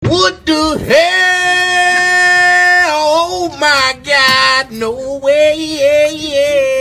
What the hell? Oh my God, no way, yeah, yeah.